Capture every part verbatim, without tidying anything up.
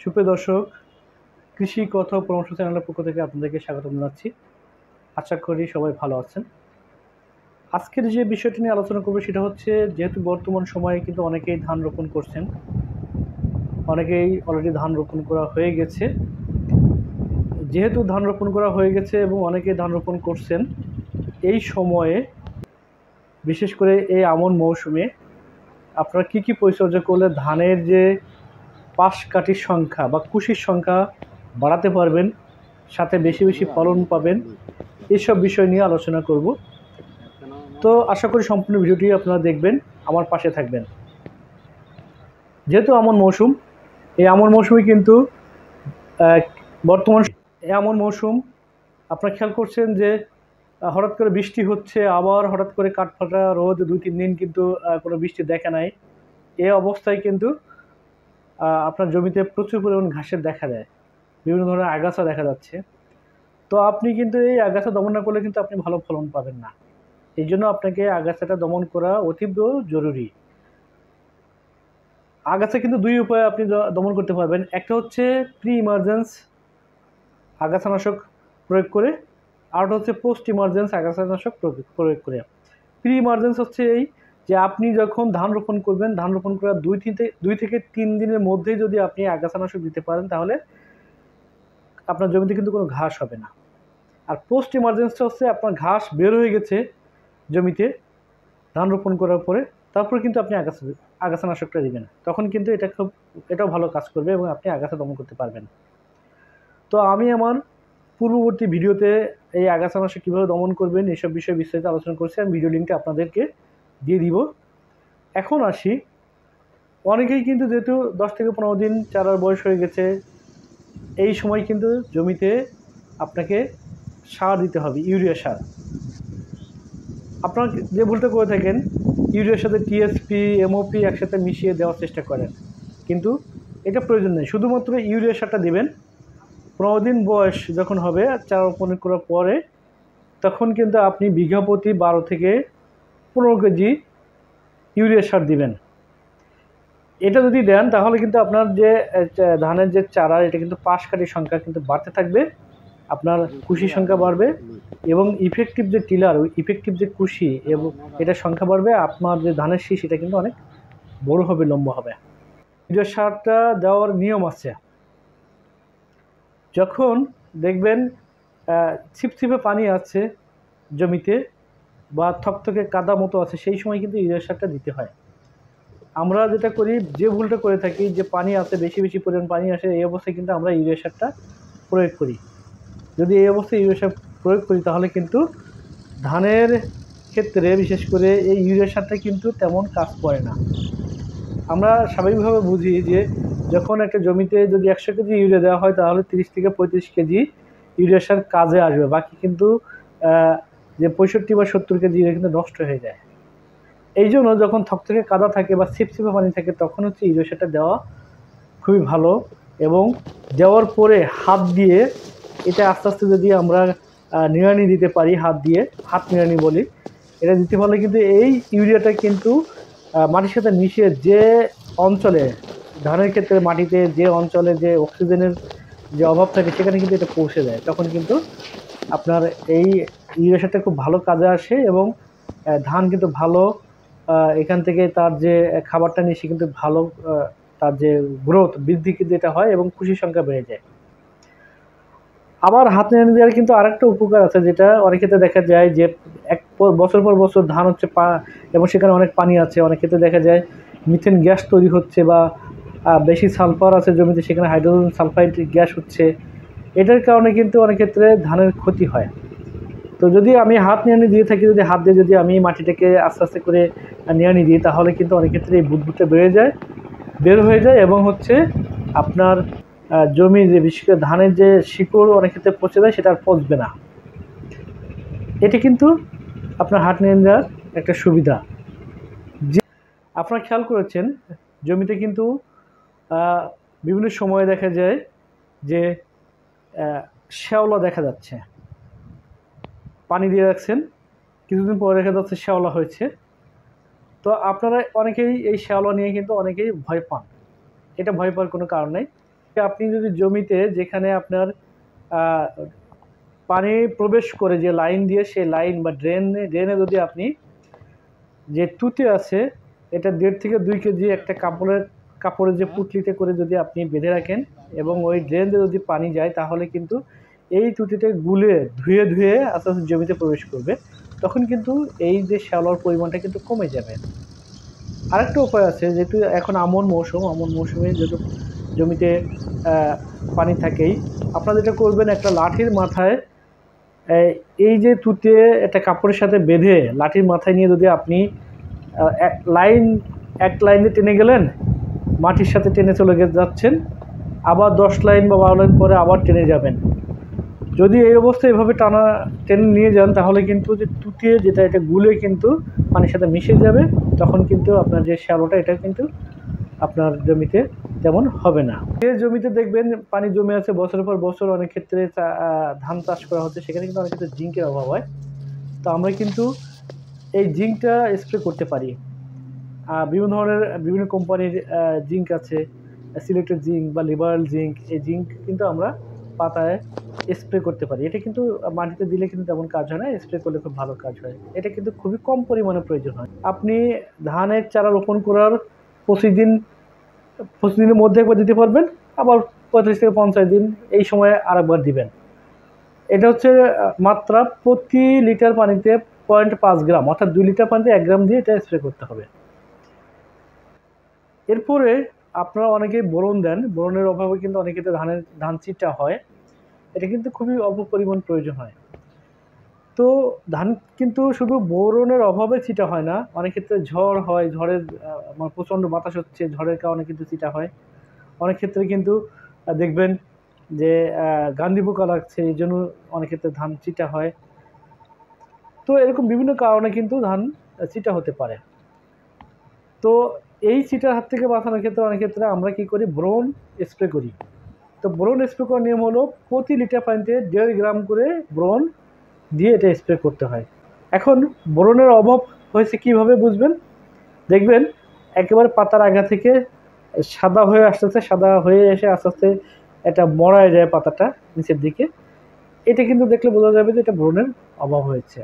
সুপ্রিয় দর্শক, কৃষি কথা পরামর্শ চ্যানেলের পক্ষ থেকে আপনাদেরকে স্বাগত জানাচ্ছি। আশা করি সবাই ভালো আছেন। আজকের যে বিষয়টি নিয়ে আলোচনা করবো সেটা হচ্ছে, যেহেতু বর্তমান সময়ে কিন্তু অনেকেই ধান রোপণ করছেন, অনেকেই অলরেডি ধান রোপণ করা হয়ে গেছে। যেহেতু ধান রোপণ করা হয়ে গেছে এবং অনেকেই ধান রোপণ করছেন, এই সময়ে বিশেষ করে এই আমন মৌসুমে আপনারা কী কী পরিচর্যা করলে ধানের যে পাশ কাঠির সংখ্যা বা কুশির সংখ্যা বাড়াতে পারবেন, সাথে বেশি বেশি ফলন পাবেন, এইসব বিষয় নিয়ে আলোচনা করব। তো আশা করি সম্পূর্ণ ভিডিওটি আপনারা দেখবেন, আমার পাশে থাকবেন। যেহেতু আমন মৌসুম, এই আমন মৌসুমে কিন্তু বর্তমান এমন মৌসুম আপনারা খেয়াল করছেন যে হঠাৎ করে বৃষ্টি হচ্ছে, আবার হঠাৎ করে কাঠফাটা রোদ, দুই তিন দিন কিন্তু কোনো বৃষ্টি দেখা নাই। এই অবস্থায় কিন্তু আপনার জমিতে প্রচুর পরিমাণ ঘাসের দেখা দেয়, বিভিন্ন ধরনের আগাছা দেখা যাচ্ছে। তো আপনি কিন্তু এই আগাছা দমন না করলে কিন্তু আপনি ভালো ফলন পাবেন না। এই জন্য আপনাকে আগাছাটা দমন করা অতীব জরুরি। আগাছা কিন্তু দুই উপায়ে আপনি দমন করতে পারবেন। একটা হচ্ছে প্রি ইমার্জেন্স আগাছানাশক প্রয়োগ করে, আর হচ্ছে পোস্ট ইমার্জেন্স আগাছানাশক প্রয়োগ করে। প্রি ইমার্জেন্স হচ্ছে এই যে আপনি যখন ধান রোপণ করবেন, ধান রোপণ করার দুই থেকে দুই থেকে তিন দিনের মধ্যে যদি আপনি আগাছানাশক দিতে পারেন, তাহলে আপনার জমিতে কিন্তু কোনো ঘাস হবে না। আর পোস্ট ইমার্জেন্সটা হচ্ছে আপনার ঘাস বের হয়ে গেছে জমিতে ধান রোপণ করার পরে, তারপরে কিন্তু আপনি আগাছা আগাছানাশকটা দিবেন, তখন কিন্তু এটা খুব এটাও ভালো কাজ করবে এবং আপনি আগাছা দমন করতে পারবেন। তো আমি আমার পূর্ববর্তী ভিডিওতে এই আগাছানাশক কীভাবে দমন করবেন এইসব বিষয়ে বিস্তারিত আলোচনা করছি। আমি ভিডিও লিঙ্কটা আপনাদেরকে দিয়ে দিব। এখন আসি, অনেকেই কিন্তু যেহেতু দশ থেকে পনেরো দিন চারার বয়স হয়ে গেছে, এই সময় কিন্তু জমিতে আপনাকে সার দিতে হবে, ইউরিয়া সার। আপনারা যে ভুলটা করে থাকেন, ইউরিয়ার সাথে টিএসপি এমওপি একসাথে মিশিয়ে দেওয়ার চেষ্টা করেন, কিন্তু এটা প্রয়োজন নেই। শুধুমাত্র ইউরিয়া সারটা দিবেন। পনেরো দিন বয়স যখন হবে চারা রোপণ করার পরে, তখন কিন্তু আপনি বিঘা প্রতি বারো থেকে পনেরো কেজি ইউরিয়া সার দিবেন। এটা যদি দেন তাহলে কিন্তু আপনার যে ধানের যে চারা, এটা কিন্তু পাশ কাঠির সংখ্যা কিন্তু বাড়তে থাকবে, আপনার কুশির সংখ্যা বাড়বে এবং ইফেক্টিভ যে টিলার, ওই ইফেক্টিভ যে কুশি এবং এটার সংখ্যা বাড়বে। আপনার যে ধানের শীষ, এটা কিন্তু অনেক বড় হবে, লম্বা হবে। ইউরিয়া সারটা দেওয়ার নিয়ম আছে। যখন দেখবেন ছিপছিপে পানি আছে জমিতে বা থকথকে কাদা মতো আছে, সেই সময় কিন্তু ইউরিয়া সারটা দিতে হয়। আমরা যেটা করি, যে ভুলটা করে থাকি, যে পানি আছে, বেশি বেশি পরিমাণ পানি আসে, এই অবস্থায় কিন্তু আমরা ইউরিয়া সারটা প্রয়োগ করি। যদি এই অবস্থায় ইউরিয়া সার প্রয়োগ করি, তাহলে কিন্তু ধানের ক্ষেত্রে বিশেষ করে এই ইউরিয়া সারটা কিন্তু তেমন কাজ করে না। আমরা স্বাভাবিকভাবে বুঝি যে যখন একটা জমিতে যদি একশো কেজি ইউরিয়া দেওয়া হয়, তাহলে তিরিশ থেকে পঁয়ত্রিশ কেজি ইউরিয়া সার কাজে আসবে, বাকি কিন্তু যে পঁয়ষট্টি বা সত্তর কেজি ইউরিয়া কিন্তু নষ্ট হয়ে যায়। এই জন্য যখন থকথকে কাদা থাকে বা ছিপছিপে পানি থাকে, তখন হচ্ছে ইউরিয়া সারটা দেওয়া খুবই ভালো। এবং দেওয়ার পরে হাত দিয়ে এটা আস্তে আস্তে যদি আমরা নিড়ানি দিতে পারি, হাত দিয়ে, হাত নিড়ানি বলি, এটা দিতে পারলে কিন্তু এই ইউরিয়াটা কিন্তু মাটির সাথে মিশিয়ে যে অঞ্চলে, ধানের ক্ষেত্রে মাটিতে যে অঞ্চলে যে অক্সিজেনের যে অভাব থাকে, সেখানে কিন্তু এটা পৌঁছে যায়। তখন কিন্তু আপনার এই ইউরিয়া সারটা খুব ভালো কাজে আসে এবং ধান কিন্তু ভালো, এখান থেকে তার যে খাবারটা নিয়ে সে কিন্তু ভালো, তার যে গ্রোথ বৃদ্ধি কিন্তু এটা হয় এবং কুশির সংখ্যা বেড়ে যায়। আবার হাত নিড়ানি দেওয়ার কিন্তু আরেকটা উপকার আছে, যেটা অনেক ক্ষেত্রে দেখা যায় যে এক বছর পর বছর ধান হচ্ছে পা এবং সেখানে অনেক পানি আছে, অনেক ক্ষেত্রে দেখা যায় মিথেন গ্যাস তৈরি হচ্ছে বা বেশি সালফার আছে জমিতে, সেখানে হাইড্রোজেন সালফাইড গ্যাস হচ্ছে। এটার কারণে কিন্তু অনেক ক্ষেত্রে ধানের ক্ষতি হয়। তো যদি আমি হাত নিড়ানি দিয়ে থাকি, যদি হাত দিয়ে যদি আমি মাটিটাকে আস্তে আস্তে করে নিড়ানি দিই, তাহলে কিন্তু অনেক ক্ষেত্রে এই বুদবুদটা বেড়ে যায় বের হয়ে যায় এবং হচ্ছে আপনার জমি যে বিশেষ করে ধানের যে শিকড় অনেক ক্ষেত্রে পচে যায়, সেটা আর পচবে না। এটা কিন্তু আপনার হাত নিড়ানি দেওয়ার একটা সুবিধা। যে আপনারা খেয়াল করেছেন, জমিতে কিন্তু বিভিন্ন সময়ে দেখা যায় যে শ্যাওলা দেখা যাচ্ছে, পানি দিয়ে রাখছেন, কিছুদিন পরে দেখা যাচ্ছে শ্যাওলা হয়েছে। তো আপনারা অনেকেই এই শ্যাওলা নিয়ে কিন্তু অনেকেই ভয় পান। এটা ভয় পাওয়ার কোনো কারণ নেই। আপনি যদি জমিতে যেখানে আপনার পানি প্রবেশ করে যে লাইন দিয়ে সেই লাইন বা ড্রেনে ড্রেনে যদি আপনি যে তুতে আছে এটা দেড় থেকে দুই কেজি একটা কাপড়ের কাপড়ের যে পুটলিতে করে যদি আপনি বেঁধে রাখেন এবং ওই ড্রেনে যদি পানি যায় তাহলে কিন্তু এই তুতিতে গুলে ধুয়ে ধুয়ে আস্তে আস্তে জমিতে প্রবেশ করবে, তখন কিন্তু এই যে শ্যাওলার পরিমাণটা কিন্তু কমে যাবে। আরেকটা উপায় আছে, যেহেতু এখন আমন মৌসুম, আমন মৌসুমে যেহেতু জমিতে পানি থাকেই, আপনারা যেটা করবেন একটা লাঠির মাথায় এই যে তুতে একটা কাপড়ের সাথে বেঁধে লাঠির মাথায় নিয়ে যদি আপনি এক লাইন এক লাইনে টেনে গেলেন, মাটির সাথে টেনে চলে যাচ্ছেন, আবার দশ লাইন বা বারো লাইন পরে আবার টেনে যাবেন। যদি এই অবস্থায় এভাবে টানা টেনে নিয়ে যান তাহলে কিন্তু যে তুতিয়ে যেটা এটা গুলে কিন্তু পানির সাথে মিশে যাবে, তখন কিন্তু আপনার যে শ্যালোটা এটা কিন্তু আপনার জমিতে তেমন হবে না। যে জমিতে দেখবেন পানি জমে আছে বছরের পর বছর, অনেক ক্ষেত্রে ধান চাষ করা হচ্ছে, সেখানে কিন্তু অনেক ক্ষেত্রে জিঙ্কের অভাব হয়। তো আমরা কিন্তু এই জিঙ্কটা স্প্রে করতে পারি। বিভিন্ন ধরনের বিভিন্ন কোম্পানির জিঙ্ক আছে, সিলেটেড জিঙ্ক বা লিবারেল জিঙ্ক। এই জিঙ্ক কিন্তু আমরা পাতায় স্প্রে করতে পারি। এটা কিন্তু মাটিতে দিলে কিন্তু তেমন কাজ হয় না, স্প্রে করলে খুব ভালো কাজ হয়। এটা কিন্তু খুবই কম পরিমাণে প্রয়োজন হয়। আপনি ধানের চারা রোপণ করার পঁচিশ দিন পঁচিশ দিনের মধ্যে একবার দিতে পারবেন, আবার পঁয়ত্রিশ থেকে পঞ্চাশ দিন এই সময়ে আরেকবার দিবেন। এটা হচ্ছে মাত্রা প্রতি লিটার পানিতে পয়েন্ট পাঁচ গ্রাম, অর্থাৎ দুই লিটার পানিতে এক গ্রাম দিয়ে এটা স্প্রে করতে হবে। এরপরে আপনারা অনেকেই বোরন দেন, বোরনের অভাবে কিন্তু অনেক ক্ষেত্রে ধানের ধান চিটা হয়। এটা কিন্তু খুবই অল্প পরিমাণ প্রয়োজন হয়। তো ধান কিন্তু শুধু বোরনের অভাবে চিটা হয় না, অনেক ক্ষেত্রে ঝড় হয়, ঝড়ের মানে প্রচণ্ড বাতাস হচ্ছে, ঝড়ের কারণে কিন্তু চিটা হয়। অনেক ক্ষেত্রে কিন্তু দেখবেন যে গান্ধী পোকা লাগছে, এই জন্য অনেক ক্ষেত্রে ধান চিটা হয়। তো এরকম বিভিন্ন কারণে কিন্তু ধান চিটা হতে পারে। তো এই চিটার হাত থেকে বাঁচানোর ক্ষেত্রে অনেক ক্ষেত্রে আমরা কি করি, বোরন স্প্রে করি। তো বোরন স্প্রে করার নিয়ম হলো প্রতি লিটার পানিতে দেড় গ্রাম করে বোরন দিয়ে এটা স্প্রে করতে হয়। এখন বোরনের অভাব হয়েছে কিভাবে বুঝবেন? দেখবেন একেবারে পাতার আগা থেকে সাদা হয়ে আসতেছে, সাদা হয়ে এসে আস্তে আস্তে এটা মরায় যায় পাতাটা নিচের দিকে। এটা কিন্তু দেখলে বোঝা যাবে যে এটা বোরনের অভাব হয়েছে।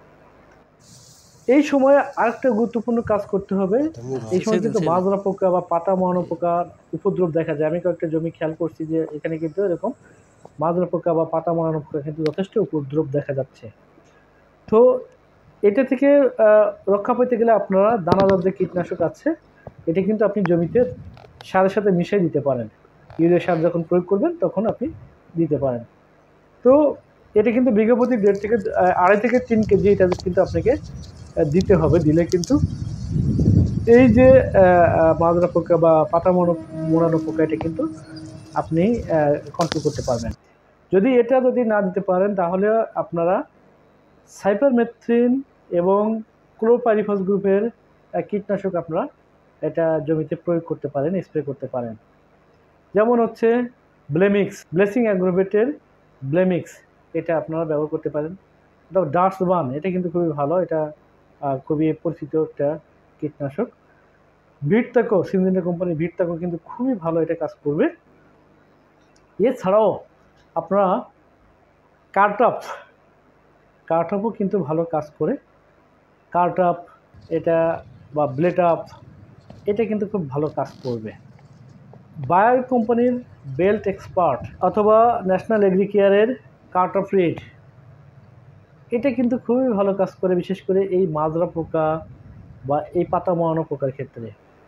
এই সময় আরেকটা গুরুত্বপূর্ণ কাজ করতে হবে। এই সময় কিন্তু মাজরা পোকা বা পাতা মরানো পোকার উপদ্রব দেখা যায়। আমি কয়েকটা জমি খেয়াল করছি যে এখানে কিন্তু এরকম মাজরা পোকা বা পাতা মরানো পোকা কিন্তু যথেষ্ট উপদ্রব দেখা যাচ্ছে। তো এটা থেকে রক্ষা পেতে গেলে আপনারা দানাদার যে কীটনাশক আছে এটা কিন্তু আপনি জমিতে সারের সাথে মিশিয়ে দিতে পারেন। ইউরিয়া সার যখন প্রয়োগ করবেন তখন আপনি দিতে পারেন। তো এটা কিন্তু বিঘা প্রতি দেড় থেকে আড়াই থেকে তিন কেজি এটা কিন্তু আপনাকে দিতে হবে। দিলে কিন্তু এই যে মাজরা পোকা বা পাতা মোড়ানো পোকা এটা কিন্তু আপনি কন্ট্রোল করতে পারবেন। যদি এটা যদি না দিতে পারেন তাহলে আপনারা সাইপারমেথ্রিন এবং ক্লোরপাইরিফাস গ্রুপের কীটনাশক আপনারা এটা জমিতে প্রয়োগ করতে পারেন, স্প্রে করতে পারেন। যেমন হচ্ছে ব্লেমিক্স, ব্লেসিং অ্যাগ্রোভেটের ব্লেমিক্স, এটা আপনারা ব্যবহার করতে পারেন। এটা ডাস্টবান, এটা কিন্তু খুবই ভালো, এটা খুবই পরিচিত একটা কীটনাশক। ভিটতাকো, সিনজেন্টা কোম্পানির ভিটতাকো কিন্তু খুবই ভালো এটা কাজ করবে। এছাড়াও আপনারা কার্টআপ, কার্টআপও কিন্তু ভালো কাজ করে। কার্টআপ এটা বা ব্লেটআপ এটা কিন্তু খুব ভালো কাজ করবে। বায়ার কোম্পানির বেল্ট এক্সপার্ট অথবা ন্যাশনাল এগ্রিকেয়ারের কার্টআপ রেড এটা কিন্তু খুবই ভালো কাজ করে, বিশেষ করে এই মাজরা পোকা বা এই পাতা মোড়ানো পোকার ক্ষেত্রে।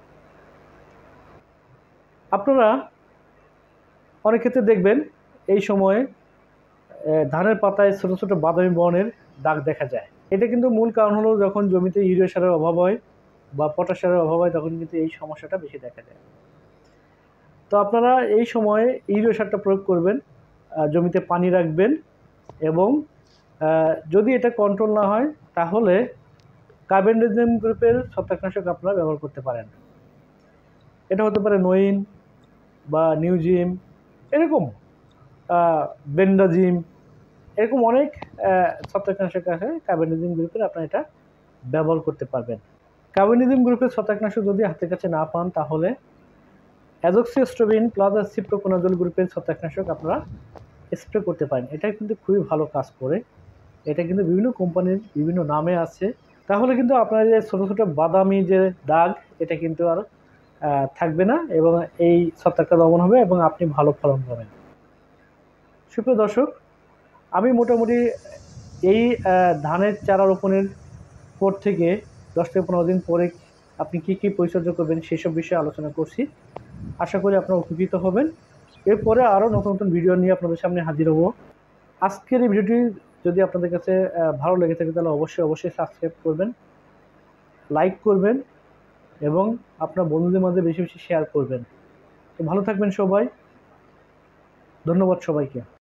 আপনারা অনেক ক্ষেত্রে দেখবেন এই সময়ে ধানের পাতায় ছোট ছোট বাদামি বর্ণের দাগ দেখা যায়। এটা কিন্তু মূল কারণ হলো যখন জমিতে ইউরিয়া সারের অভাব হয় বা পটাশ সারের অভাব হয় তখন কিন্তু এই সমস্যাটা বেশি দেখা যায়। তো আপনারা এই সময়ে ইউরিয়া সারটা প্রয়োগ করবেন, জমিতে পানি রাখবেন এবং যদি এটা কন্ট্রোল না হয় তাহলে কার্বেন্ডাজিম গ্রুপের ছত্রাকনাশক আপনারা ব্যবহার করতে পারেন। এটা হতে পারে নইন বা নিউজিম, এরকম বেন্ডাজিম, এরকম অনেক ছত্রাকনাশক আছে কার্বেন্ডাজিম গ্রুপের, আপনারা এটা ব্যবহার করতে পারবেন। কার্বেন্ডাজিম গ্রুপের ছত্রাকনাশক যদি হাতের কাছে না পান তাহলে অ্যাজোক্সিস্ট্রোবিন প্লাস সিপ্রোকোনাজোল গ্রুপের ছত্রাকনাশক আপনারা স্প্রে করতে পারেন। এটা কিন্তু খুবই ভালো কাজ করে। এটা কিন্তু বিভিন্ন কোম্পানির বিভিন্ন নামে আছে। তাহলে কিন্তু আপনার যে ছোটো ছোটো বাদামি যে দাগ এটা কিন্তু আর থাকবে না এবং এই ছত্রাকটা দমন হবে এবং আপনি ভালো ফলন পাবেন। সুপ্রিয় দর্শক, আমি মোটামুটি এই ধানের চারা রোপণের পর থেকে দশ থেকে পনেরো দিন পরে আপনি কী কী পরিচর্যা করবেন সেসব বিষয়ে আলোচনা করছি। আশা করি আপনারা উপকৃত হবেন। এরপরে আরও নতুন নতুন ভিডিও নিয়ে আপনাদের সামনে হাজির হব। আজকের এই ভিডিওটি যদি আপনাদের কাছে ভালো লেগে থাকে তাহলে অবশ্যই অবশ্যই সাবস্ক্রাইব করবেন, লাইক করবেন এবং আপনার বন্ধুদের মাঝে বেশি বেশি শেয়ার করবেন। তো ভালো থাকবেন সবাই। ধন্যবাদ সবাইকে।